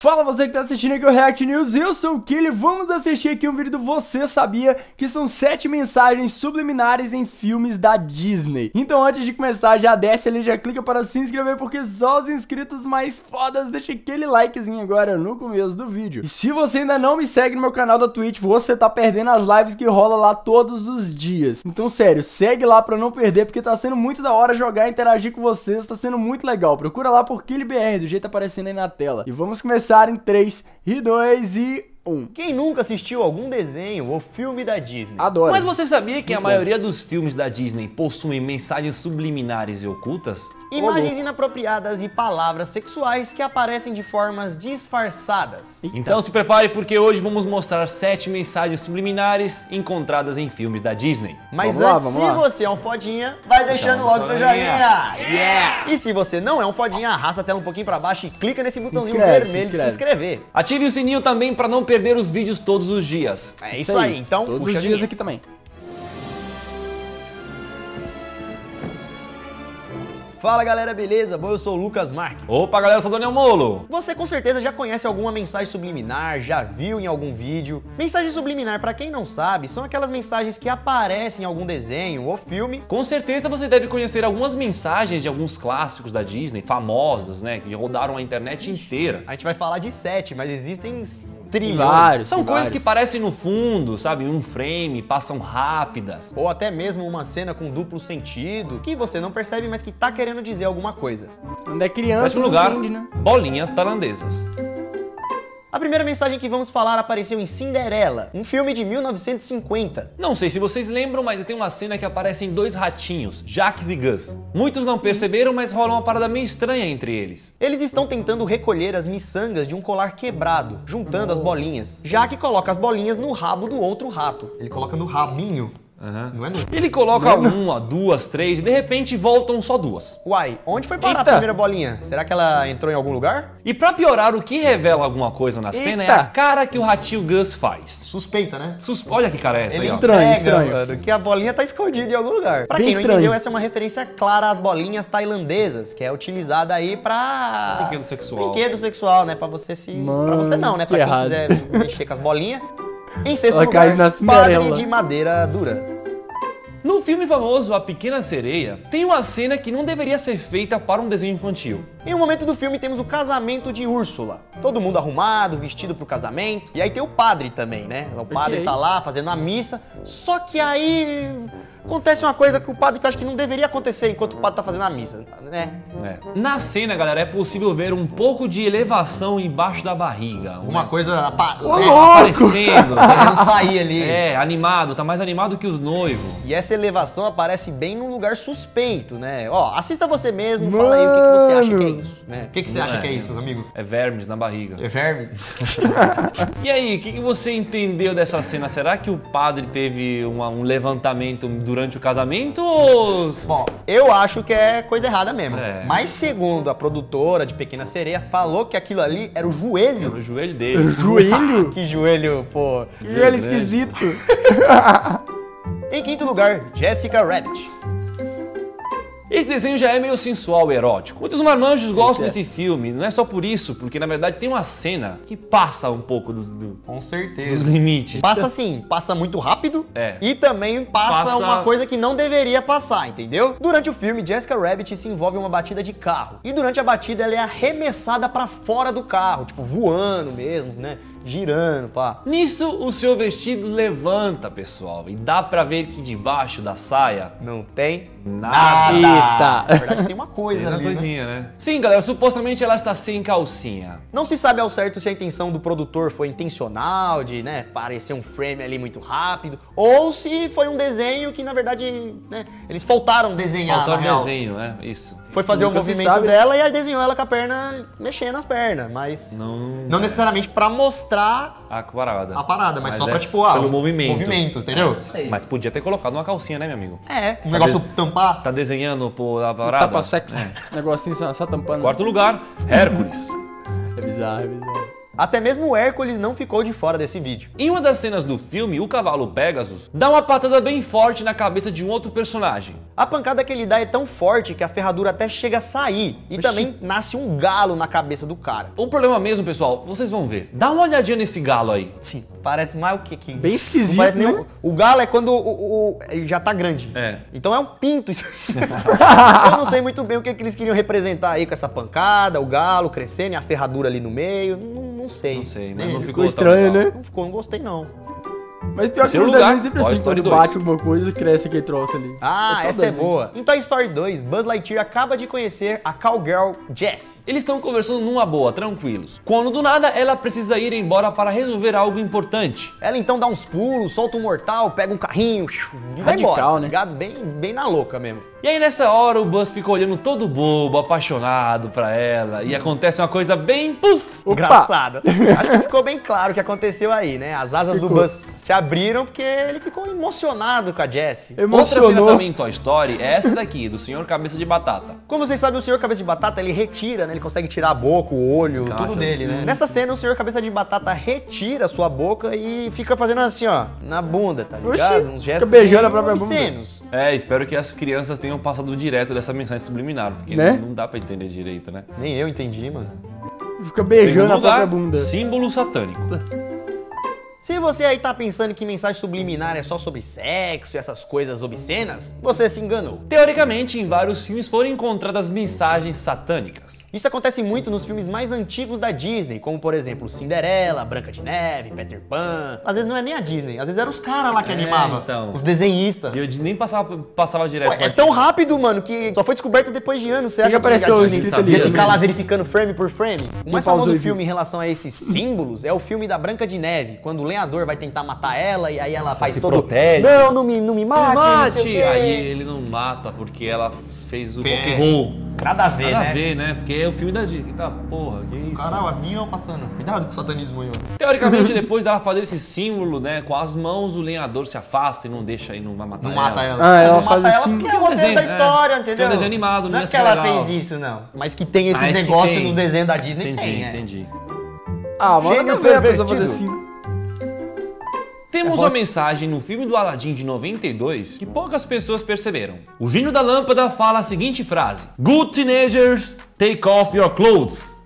Fala você que tá assistindo aqui o React News, eu sou o Killy. Vamos assistir aqui um vídeo do Você Sabia, que são 7 mensagens subliminares em filmes da Disney. Então antes de começar, já desce ali, já clica para se inscrever, porque só os inscritos mais fodas deixam aquele likezinho agora no começo do vídeo. E se você ainda não me segue no meu canal da Twitch, você tá perdendo as lives que rola lá todos os dias. Então sério, segue lá pra não perder, porque tá sendo muito da hora jogar e interagir com vocês, tá sendo muito legal. Procura lá por KillyBR, do jeito aparecendo aí na tela. E vamos começar em 3, 2 e 1. Quem nunca assistiu algum desenho ou filme da Disney? Adoro. Mas você sabia que a maioria dos filmes da Disney possuem mensagens subliminares e ocultas? Imagens inapropriadas e palavras sexuais que aparecem de formas disfarçadas. Então se prepare, porque hoje vamos mostrar 7 mensagens subliminares encontradas em filmes da Disney. Mas Vamos lá, antes, vamos se lá. você é um fodinha, vai deixando Então, logo seu joinha. Yeah! E se você não é um fodinha, arrasta a tela um pouquinho pra baixo e clica nesse botãozinho inscreve, vermelho de se se inscrever. Ative o sininho também para não perder os vídeos todos os dias. É isso aí, então todos puxa os a dias vinheta. aqui também. Fala galera, beleza? Bom, eu sou o Lucas Marques. Opa galera, eu sou o Daniel Molo. Você com certeza já conhece alguma mensagem subliminar, já viu em algum vídeo. Mensagem subliminar, pra quem não sabe, são aquelas mensagens que aparecem em algum desenho ou filme. Com certeza você deve conhecer algumas mensagens de alguns clássicos da Disney, famosos, né, que rodaram a internet inteira. A gente vai falar de 7, mas existem trilhões. vários. São Tem coisas vários. que parecem no fundo, sabe, em um frame, passam rápidas. Ou até mesmo uma cena com duplo sentido, que você não percebe, mas que tá querendo dizer alguma coisa. Quando é criança, Sétimo não lugar, entende, né? bolinhas tailandesas. A primeira mensagem que vamos falar apareceu em Cinderela, um filme de 1950. Não sei se vocês lembram, mas tem uma cena que aparecem dois ratinhos, Jax e Gus. Muitos não perceberam, mas rola uma parada meio estranha entre eles. Eles estão tentando recolher as miçangas de um colar quebrado, juntando as bolinhas. Jaque coloca as bolinhas no rabo do outro rato. Ele coloca no rabinho, não é no... Ele coloca uma, duas, três e de repente voltam só duas. Uai, onde foi parar Eita. a primeira bolinha? Será que ela entrou em algum lugar? E pra piorar, o que revela alguma coisa na cena é Eita. a cara que o ratinho Gus faz. Suspeita, né? Olha que cara é essa Ele aí, ó. Estranho, entrega, estranho. mano, que a bolinha tá escondida em algum lugar. Pra Bem quem não estranho. entendeu, essa é uma referência clara às bolinhas tailandesas, que é utilizada aí pra... Brinquedo sexual. Brinquedo sexual, né? Pra você se... Pra você não, né? que Pra quem errado. quiser mexer com as bolinhas. Em sexto Ela cai lugar, na Cinderela. padre de madeira dura. No filme famoso A Pequena Sereia, tem uma cena que não deveria ser feita para um desenho infantil. Em um momento do filme temos o casamento de Úrsula. Todo mundo arrumado, vestido pro casamento. E aí tem o padre também, né? O padre Ok. tá lá fazendo a missa. Só que aí acontece uma coisa que o padre que eu acho que não deveria acontecer enquanto o padre tá fazendo a missa, né? Na cena, galera, é possível ver um pouco de elevação embaixo da barriga. Uma coisa aparecendo. querendo sair ali. É, animado, tá mais animado que os noivos. E essa elevação aparece bem num lugar suspeito, né? Ó, assista você mesmo, fala aí o que você acha que é isso, né? O que você acha que é isso, amigo? É vermes na barriga. É vermes? E aí, o que você entendeu dessa cena? Será que o padre teve um levantamento durante o casamento ou... Bom, eu acho que é coisa errada mesmo. É. Mas segundo a produtora de Pequena Sereia, falou que aquilo ali era o Era joelho. o joelho dele. Joelho? Que joelho, pô. Que joelho esquisito. Em quinto lugar, Jessica Rabbit. Esse desenho já é meio sensual e erótico. Muitos marmanjos gostam é. desse filme, não é só por isso, porque na verdade tem uma cena que passa um pouco dos Com dos certeza. limites. Passa assim, passa muito rápido É. e também passa Passa- uma coisa que não deveria passar, entendeu? Durante o filme, Jessica Rabbit se envolve em uma batida de carro. E durante a batida ela é arremessada pra fora do carro, tipo voando mesmo, né? Girando, pá. Nisso, o seu vestido levanta, pessoal, e dá pra ver que debaixo da saia Não tem nada. Eita. Na verdade tem uma coisa Tem uma ali, né? coisinha, né? Sim, galera, supostamente ela está sem calcinha. Não se sabe ao certo se a intenção do produtor foi intencional, de, né, parecer um frame ali muito rápido, ou se foi um desenho que, na verdade, né, eles faltaram desenhar, Faltou na real. desenho, né? Isso. Foi fazer Nunca o se movimento sabe. dela e aí desenhou ela com a perna, mexendo as pernas, mas não necessariamente pra mostrar A parada. a parada, mas só é pra, tipo, pelo movimento. movimento, entendeu? Mas podia ter colocado uma calcinha, né, meu amigo? É, um negócio tampar. Tá desenhando por a parada? Tapa sexo. Negocinho só tampando. Quarto lugar, Hércules. É bizarro, é bizarro. Até mesmo o Hércules não ficou de fora desse vídeo. Em uma das cenas do filme, o cavalo Pegasus dá uma patada bem forte na cabeça de um outro personagem. A pancada que ele dá é tão forte que a ferradura até chega a sair e também nasce um galo na cabeça do cara. O problema mesmo, pessoal, vocês vão ver. Dá uma olhadinha nesse galo aí. Sim, parece mais o que? Bem esquisito, Não parece nem né? o galo é quando ele já tá grande. É. Então é um pinto isso. Eu não sei muito bem o que eles queriam representar aí com essa pancada, o galo crescendo e a ferradura ali no meio. Não sei. Não sei, mas Nem- não Ficou ficou estranho, tão legal. né? Não ficou, não gostei não. Mas pior que Terceiro os lugar, desenhos sempre Toy assim, Story quando 2. bate alguma coisa, cresce aquele troço ali. Ah, todo essa é desenho. boa. Em Toy Story 2, Buzz Lightyear acaba de conhecer a cowgirl Jessie. Eles estão conversando numa boa, tranquilos. Quando do nada ela precisa ir embora para resolver algo importante. Ela então dá uns pulos, solta um mortal, pega um carrinho e vai Radical, embora, né? ligado? Bem na louca mesmo. E aí nessa hora o Buzz fica olhando todo bobo, apaixonado pra ela. E acontece uma coisa bem puf! Opa! Engraçada. Acho que ficou bem claro o que aconteceu aí, né? As asas do Ficou. Buzz se abriram porque ele ficou emocionado com a Jessie. Outra cena Emocionou. também em Toy Story é essa daqui, do Senhor Cabeça de Batata. Como vocês sabem, o Senhor Cabeça de Batata, ele retira, né? Ele consegue tirar a boca, o olho, Caixa, tudo dele, né? Nessa cena, o Senhor Cabeça de Batata retira a sua boca e fica fazendo assim, ó, na bunda, tá ligado? Oxi, Uns fica gestos beijando meio a própria bunda. obscenos. É, espero que as crianças tenham passado direto dessa mensagem subliminar, porque Né? não dá pra entender direito, né? Nem eu entendi, mano. Fica beijando Segundo a lugar, própria bunda. símbolo satânico. Se você aí tá pensando que mensagem subliminar é só sobre sexo e essas coisas obscenas, você se enganou. Teoricamente, em vários filmes foram encontradas mensagens satânicas. Isso acontece muito nos filmes mais antigos da Disney, como por exemplo Cinderela, Branca de Neve, Peter Pan. Às vezes não é nem a Disney, às vezes eram os caras lá que animavam, então. os desenhistas. E eu nem passava direto. Ué, é tão rápido, mano, que só foi descoberto depois de anos. Você acha apareceu a Disney escrito ali, ia né? ficar lá verificando frame por frame? O mais pausou famoso e filme em relação a esses símbolos é o filme da Branca de Neve, quando o lenhador vai tentar matar ela e aí ela faz Se todo... protege. Não me mate, não sei o quê. Aí ele não mata porque ela fez o É. rock and roll. Nada a ver, Nada né? a ver, né? Porque é o filme da Disney. Tá, porra, que isso? Caralho, avião passando. Cuidado com o satanismo aí, ó. Teoricamente, depois dela fazer esse símbolo, né, com as mãos, o lenhador se afasta e não deixa e não vai matar Não ela. mata ela. Ah, ela Não faz mata assim. ela porque é o Tem um roteiro da desenho, história, é. entendeu? Tem um desenho animado, não não é ia porque ser ela legal. fez isso, não. Mas que tem esses Mas que negócios tem. nos desenhos da Disney, Entendi, tem, é. entendi. Ah, manda Gênio ver a pessoa fazer pervertido. assim. Temos uma mensagem no filme do Aladdin de 92 que poucas pessoas perceberam. O gênio da lâmpada fala a seguinte frase: Good teenagers, take off your clothes.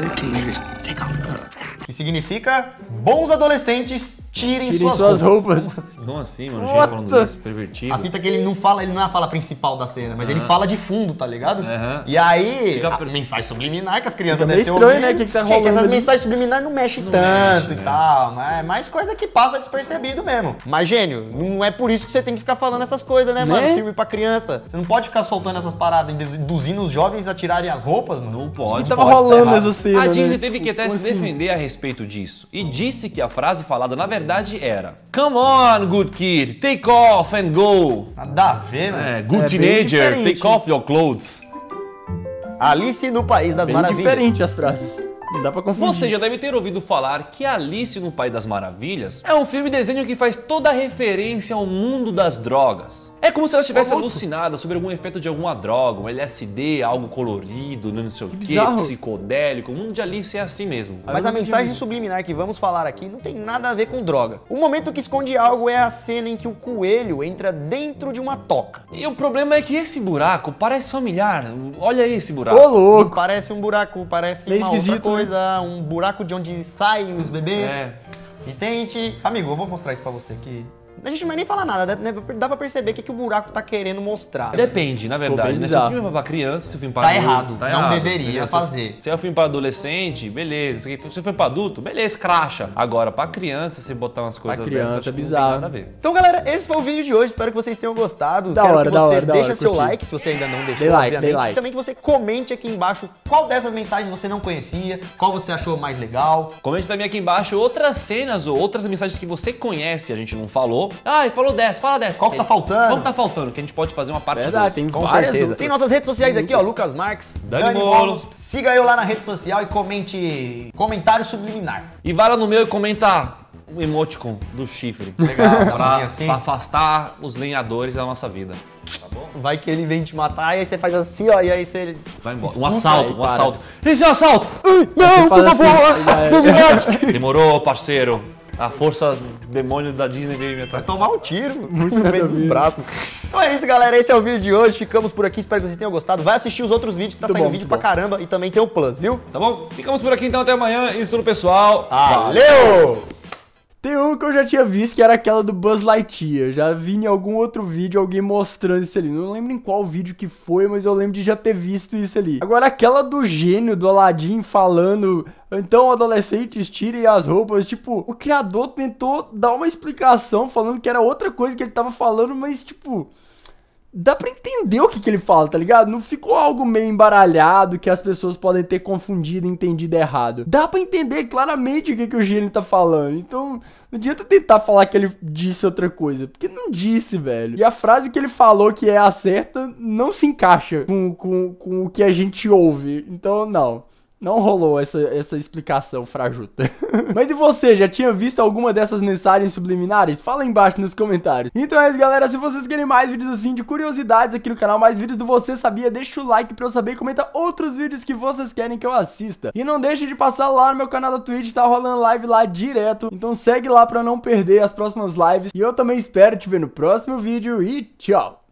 Que significa, bons adolescentes, tirem Tirem suas suas roupas. roupas. Como assim, mano? O What gênio falando the- isso, pervertido. A fita é que ele não é a fala principal da cena, mas ele fala de fundo, tá ligado? Aham. E aí, Fica a per- mensagem subliminar que as crianças Fica devem meio ter estranho, ouvido. né? O que tá Gente, rolando essas ali? mensagens subliminar não mexem Não tanto mexe, e né? tal, mas é mais coisa que passa despercebido mesmo. Mas, gênio, não é por isso que você tem que ficar falando essas coisas, né, mano? Né? Filme pra criança. Você não pode ficar soltando essas paradas, induzindo os jovens a tirarem as roupas, mano. Não O pode. que tava pode, tá rolando errado. essa cena, A Disney né? teve que até Como se assim? defender a respeito disso e disse que a frase falada na verdade era: Come on, good kid, take off and go. Nada a ver, mano. É, good É bem teenager, diferente. take off your clothes. Alice no País das Bem Maravilhas. diferente as frases. Não dá pra confundir. Você já deve ter ouvido falar que Alice no País das Maravilhas é um filme desenho que faz toda a referência ao mundo das drogas. É como se ela estivesse louco. alucinada sobre algum efeito de alguma droga, um LSD, algo colorido, não sei o quê, bizarro. psicodélico. O mundo de Alice é assim mesmo. Mas eu a não mensagem entendi. subliminar que vamos falar aqui não tem nada a ver com droga. O momento que esconde algo é a cena em que o coelho entra dentro de uma toca. E o problema é que esse buraco parece familiar. Olha esse buraco. Ô, louco. Parece um buraco, parece Meio uma outra esquisito, né? coisa, um buraco de onde saem os bebês. É. E tente... Amigo, eu vou mostrar isso pra você que... A gente não vai nem falar nada, né? Dá pra perceber o que o buraco tá querendo mostrar. Depende, na verdade, bem né? Se o bizarro. filme é pra criança, se o filme é pra Tá adulto, errado, tá não errado, deveria entendeu? fazer. Se é um filme pra adolescente, beleza. Se for pra adulto, beleza, cracha. Agora, pra criança, você botar umas coisas criança, dessas, acho que bizarro. não tem nada a ver. Então, galera, esse foi o vídeo de hoje. Espero que vocês tenham gostado. Da Quero hora, que da você hora, da deixe hora, seu curti. like, se você ainda não deixou, Dei like, obviamente. dei like. E também que você comente aqui embaixo qual dessas mensagens você não conhecia, qual você achou mais legal. Comente também aqui embaixo outras cenas ou outras mensagens que você conhece, a gente não falou. Ah, falou dessa, fala dessa. Qual que tá faltando? Qual que tá faltando? Que a gente pode fazer uma parte Verdade, dois. tem Com várias certeza. outras. Tem nossas redes sociais aqui, ó, Muitas. Lucas Marques, Dani Molos. Siga eu lá na rede social e comente comentário subliminar. E vai lá no meu e comenta o emoticon do chifre. Legal, dá pra, assim. pra afastar os lenhadores da nossa vida. Tá bom? Vai que ele vem te matar e aí você faz assim, ó, e aí você... Vai embora. Expulsa Um assalto, aí, um para. assalto. Esse é um assalto! Você faz assim, não me mate. Demorou, parceiro. A força demônio da Disney veio me Vai atrás. tomar um tiro no meio dos braços. Então é isso, galera. Esse é o vídeo de hoje. Ficamos por aqui. Espero que vocês tenham gostado. Vai assistir os outros vídeos, que tá Muito saindo bom, vídeo muito pra caramba. E também tem o Plus, viu? Tá bom? Ficamos por aqui então, até amanhã. Isso tudo, pessoal. Valeu! Tem um que eu já tinha visto, que era aquela do Buzz Lightyear. Já vi em algum outro vídeo alguém mostrando isso ali. Não lembro em qual vídeo que foi, mas eu lembro de já ter visto isso ali. Agora, aquela do gênio do Aladdin falando... Então, adolescentes, tirem as roupas. Tipo, o criador tentou dar uma explicação falando que era outra coisa que ele tava falando, mas, tipo... Dá pra entender o que ele fala, tá ligado? Não ficou algo meio embaralhado que as pessoas podem ter confundido e entendido errado. Dá pra entender claramente o que o gênio tá falando. Então, não adianta tentar falar que ele disse outra coisa, porque não disse, velho. E a frase que ele falou que é a certa não se encaixa com o que a gente ouve. Então, não rolou essa explicação frajuta. Mas e você, já tinha visto alguma dessas mensagens subliminares? Fala aí embaixo nos comentários. Então é isso, galera. Se vocês querem mais vídeos assim de curiosidades aqui no canal, mais vídeos do Você Sabia, deixa o like pra eu saber e comenta outros vídeos que vocês querem que eu assista. E não deixe de passar lá no meu canal da Twitch, tá rolando live lá direto. Então segue lá pra não perder as próximas lives. E eu também espero te ver no próximo vídeo e tchau!